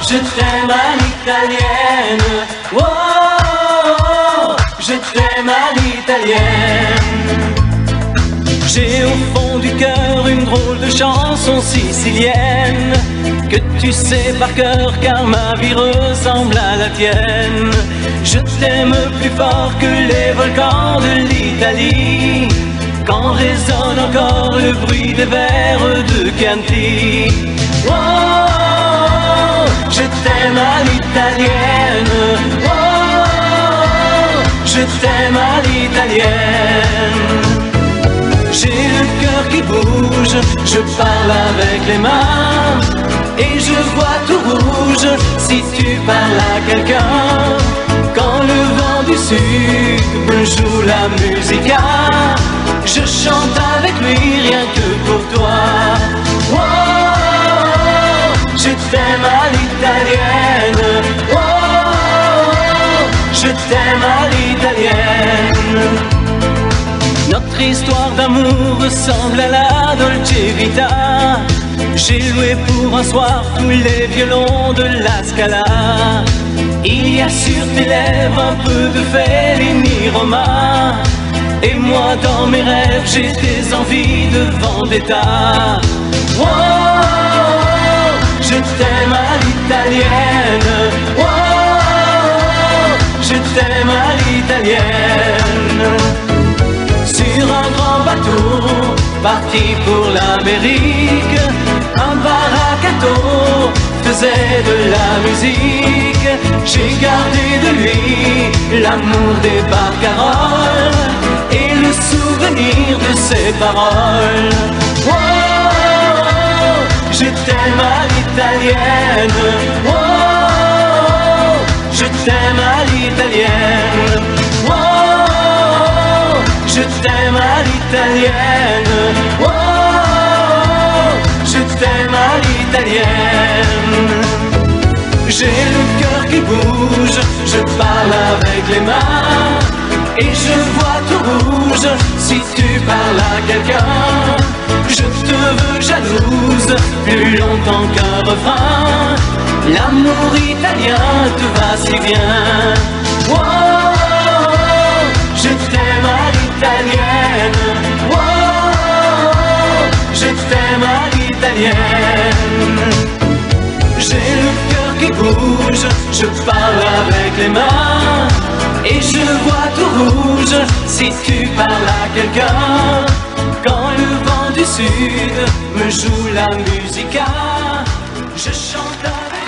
je t'aime à l'italienne. Oh, je t'aime à l'italienne. J'ai au fond du cœur une drôle de chanson sicilienne que tu sais par cœur car ma vie ressemble à la tienne. Je t'aime plus fort que les volcans de l'Italie, quand résonne encore le bruit des vers de Chianti. Oh, je t'aime à l'italienne. Oh, je t'aime à l'italienne. J'ai le cœur qui bouge, je parle avec les mains et je vois tout rouge si tu parles à quelqu'un. Quand le vent du sud me joue la musica, je chante avec lui rien que pour toi. Oh, je t'aime à l'italienne. Oh, je t'aime à l'italienne. Notre histoire d'amour ressemble à la Dolce Vita. J'ai loué pour un soir tous les violons de la Scala. Il y a sur tes lèvres un peu de Fellini Roma, et moi dans mes rêves j'ai des envies de vendetta. Oh, je t'aime à l'italienne. Oh, je t'aime à l'italienne. Sur un grand bateau, parti pour l'Amérique, un baracato faisait de la musique. J'ai gardé de lui l'amour des barcaroles et le souvenir de ses paroles. Oh, je t'aime à l'italienne. Oh, je t'aime à l'italienne. Oh, je t'aime à l'italienne. Oh, je t'aime à l'italienne. J'ai le cœur qui bouge, je parle avec les mains et je vois tout rouge si tu parles à quelqu'un. Je te veux jalouse plus longtemps qu'un refrain. L'amour italien te va si bien. Oh, je t'aime à l'italienne. Oh, je t'aime à l'italienne. J'ai le cœur qui bouge, je parle avec les mains et je vois tout rouge si tu parles à quelqu'un. Quand le vent du sud me joue la musica, je chante avec